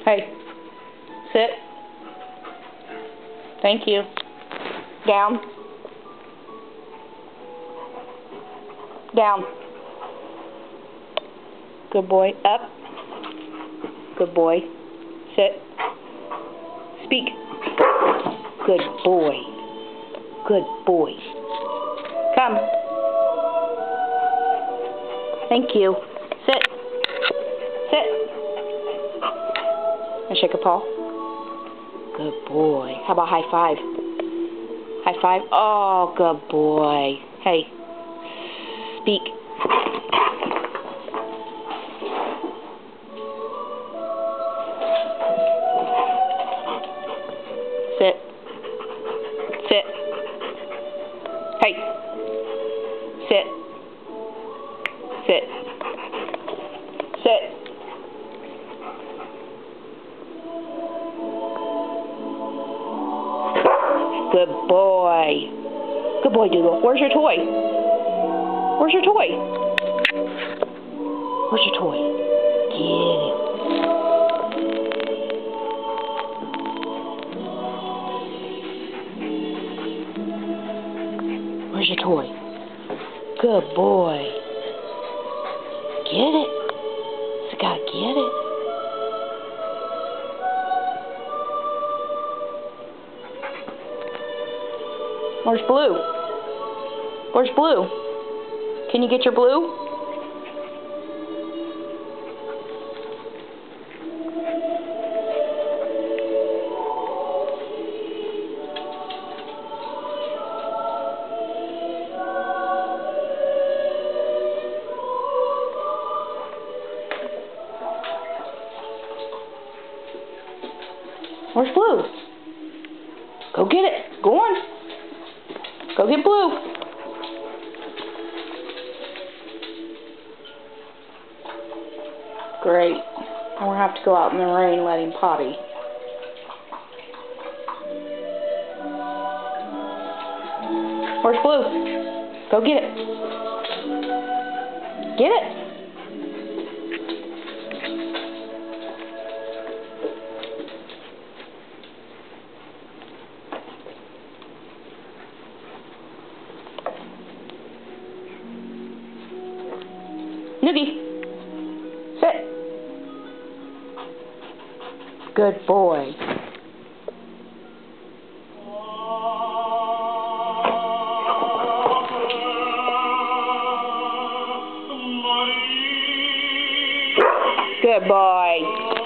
Hey, sit. Thank you. Down. Down. Good boy. Up. Good boy. Sit. Speak. Good boy. Good boy. Come. Thank you. Sit. Sit. And shake a paw. Good boy. How about high five? High five. Oh, good boy. Hey. Speak. Sit. Sit. Hey. Sit. Sit. Sit. Good boy. Good boy, Dougal. Where's your toy? Where's your toy? Where's your toy? Get it. Where's your toy? Good boy. Get it. You gotta get it. Where's Blue? Where's Blue? Can you get your Blue? Where's Blue? Go get it. Go on. Go get Blue. Great. I'm going to have to go out in the rain and let him potty. Where's Blue? Go get it. Get it. Noogie, sit. Good boy. Good boy.